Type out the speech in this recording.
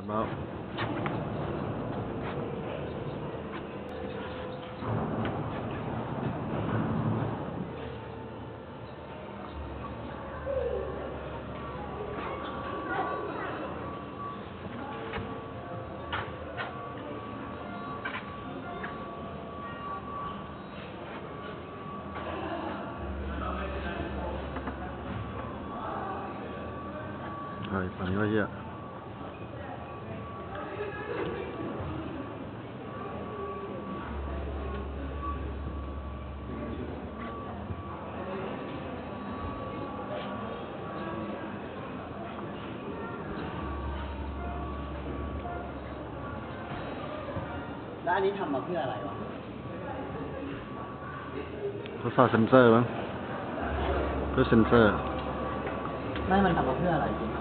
เบาฝั่งนี้ก็เยอะแล้วอันนี้ทำมาเพื่ออะไรวะทดสอบเซนเซอร์มั้งเพื่อเซนเซอร์ไม่มันทำมาเพื่ออะไรจริง